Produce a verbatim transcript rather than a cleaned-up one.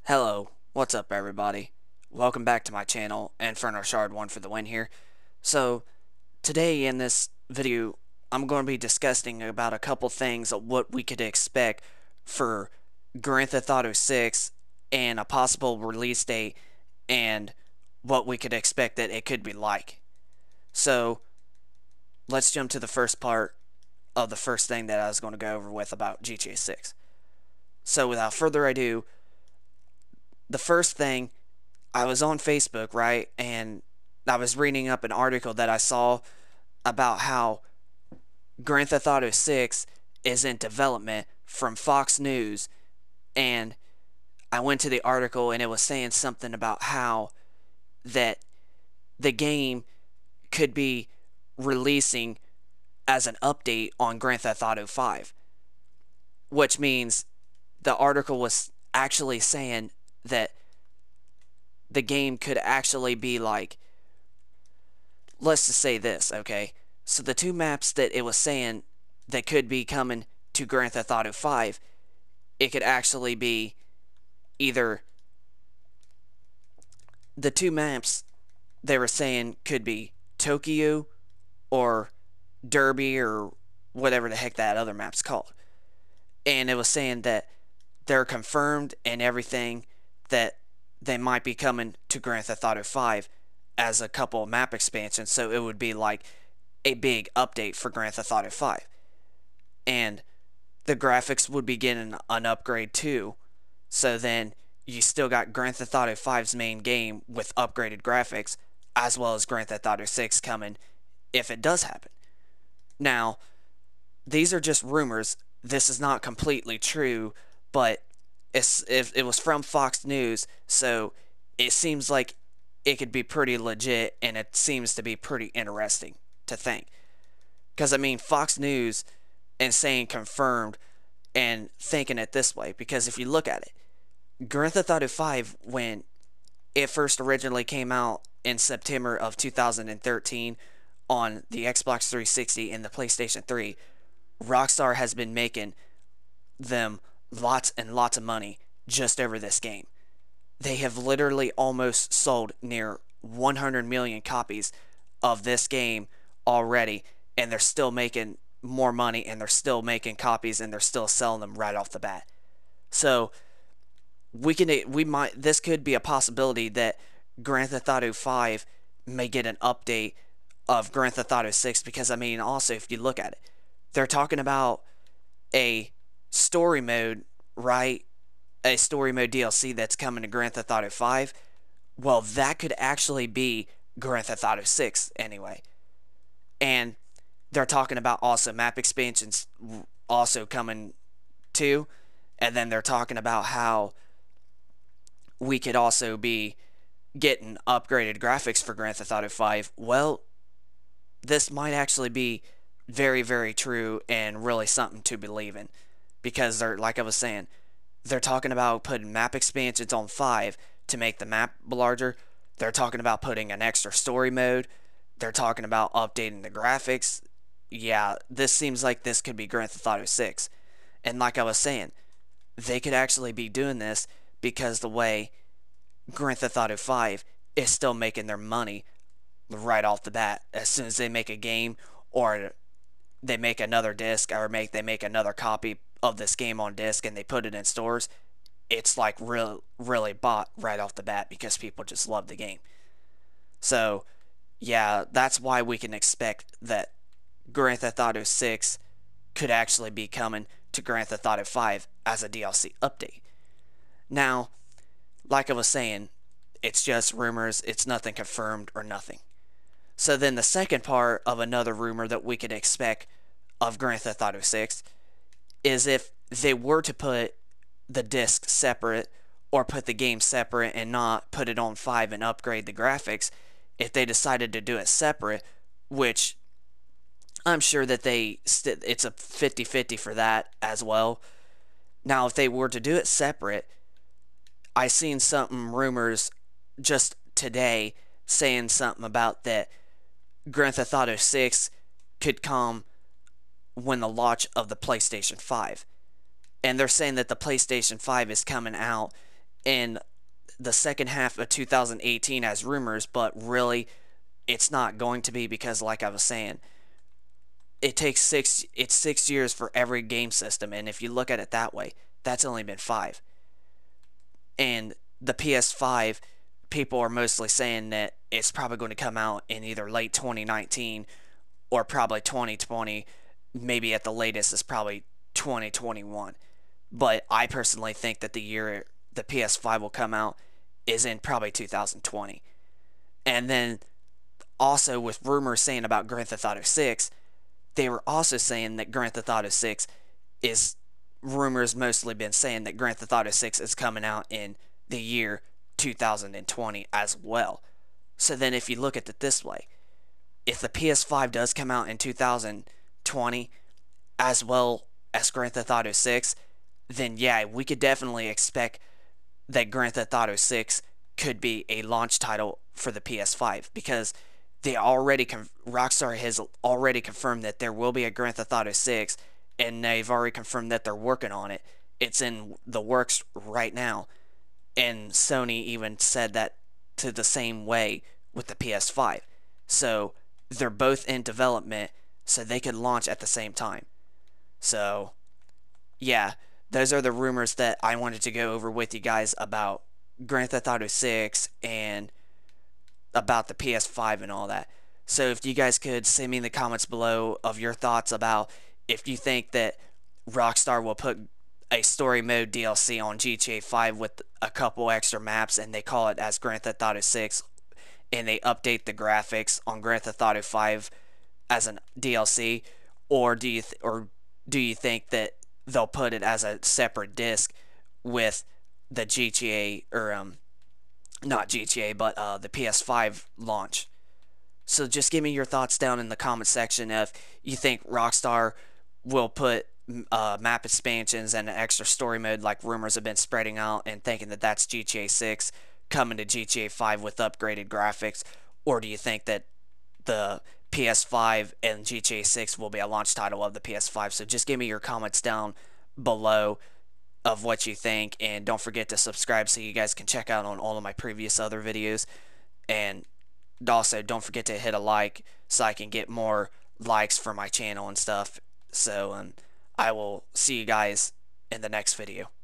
Hello, what's up everybody? Welcome back to my channel, Inferno Shard one for the win here. So, today in this video, I'm going to be discussing about a couple things of what we could expect for Grand Theft Auto six and a possible release date and what we could expect that it could be like. So, let's jump to the first part of the first thing that I was going to go over with about G T A six. So, without further ado, the first thing, I was on Facebook, right, and I was reading up an article that I saw about how Grand Theft Auto six is in development from Fox News, and I went to the article and it was saying something about how that the game could be releasing as an update on Grand Theft Auto five, which means the article was actually saying that the game could actually be like, let's just say this, okay? So the two maps that it was saying that could be coming to Grand Theft Auto five, it could actually be either the two maps they were saying could be Tokyo or Derby or whatever the heck that other map's called. And it was saying that they're confirmed and everything that they might be coming to Grand Theft Auto five as a couple of map expansions, so it would be like a big update for Grand Theft Auto five. And the graphics would be getting an upgrade too, so then you still got Grand Theft Auto five's main game with upgraded graphics, as well as Grand Theft Auto six coming if it does happen. Now, these are just rumors. This is not completely true, but It's, if it was from Fox News, so it seems like it could be pretty legit, and it seems to be pretty interesting to think. Because, I mean, Fox News and saying confirmed and thinking it this way, because if you look at it, Grand Theft Auto five, when it first originally came out in September of two thousand thirteen on the Xbox three sixty and the PlayStation three, Rockstar has been making them lots and lots of money just over this game. They have literally almost sold near one hundred million copies of this game already, and they're still making more money, and they're still making copies, and they're still selling them right off the bat. So we can we might this could be a possibility that Grand Theft Auto five may get an update of Grand Theft Auto six, because I mean, also if you look at it, they're talking about a story mode, right? A story mode D L C that's coming to Grand Theft Auto five. Well, that could actually be Grand Theft Auto six anyway. And they're talking about also map expansions also coming too. And then they're talking about how we could also be getting upgraded graphics for Grand Theft Auto five. Well, this might actually be very, very true and really something to believe in. Because they're, like I was saying, they're talking about putting map expansions on five to make the map larger. They're talking about putting an extra story mode. They're talking about updating the graphics. Yeah, this seems like this could be Grand Theft Auto six. And like I was saying, they could actually be doing this because the way Grand Theft Auto five is still making their money right off the bat. As soon as they make a game, or they make another disc, or make they make another copy of this game on disc and they put it in stores, it's like real, really bought right off the bat because people just love the game. So, yeah, that's why we can expect that Grand Theft Auto six could actually be coming to Grand Theft Auto five as a D L C update. Now, like I was saying, it's just rumors, it's nothing confirmed or nothing. So then the second part of another rumor that we could expect of Grand Theft Auto six is if they were to put the disc separate, or put the game separate and not put it on five and upgrade the graphics, if they decided to do it separate, which I'm sure that they it's a fifty fifty for that as well. Now, if they were to do it separate, I seen something rumors just today saying something about that Grand Theft Auto six could come when the launch of the PlayStation five. And they're saying that the PlayStation five is coming out in the second half of two thousand eighteen as rumors, but really it's not going to be because, like I was saying, it takes six it's six years for every game system, and if you look at it that way, that's only been five. And the P S five, people are mostly saying that it's probably going to come out in either late twenty nineteen or probably twenty twenty. Maybe at the latest is probably twenty twenty-one. But I personally think that the year the P S five will come out is in probably two thousand twenty. And then also with rumors saying about Grand Theft Auto six, they were also saying that Grand Theft Auto six is rumors mostly been saying that Grand Theft Auto six is coming out in the year two thousand twenty as well. So then if you look at it this way, if the P S five does come out in two thousand twenty as well as Grand Theft Auto six, then yeah, we could definitely expect that Grand Theft Auto six could be a launch title for the P S five, because they already con- Rockstar has already confirmed that there will be a Grand Theft Auto six, and they've already confirmed that they're working on it. It's in the works right now, and Sony even said that to the same way with the P S five. So they're both in development, so they could launch at the same time. So yeah, those are the rumors that I wanted to go over with you guys about Grand Theft Auto six and about the P S five and all that. So if you guys could send me in the comments below of your thoughts about if you think that Rockstar will put a story mode D L C on G T A five with a couple extra maps and they call it as Grand Theft Auto six, and they update the graphics on Grand Theft Auto five as an D L C, or do you th- or do you think that they'll put it as a separate disc with the G T A, or um not G T A, but uh, the P S five launch? So just give me your thoughts down in the comment section if you think Rockstar will put uh, map expansions and an extra story mode like rumors have been spreading out, and thinking that that's G T A six coming to G T A five with upgraded graphics, or do you think that the P S five and G T A six will be a launch title of the P S five? So just give me your comments down below of what you think, and don't forget to subscribe so you guys can check out on all of my previous other videos, and also don't forget to hit a like so I can get more likes for my channel and stuff. So um, I will see you guys in the next video.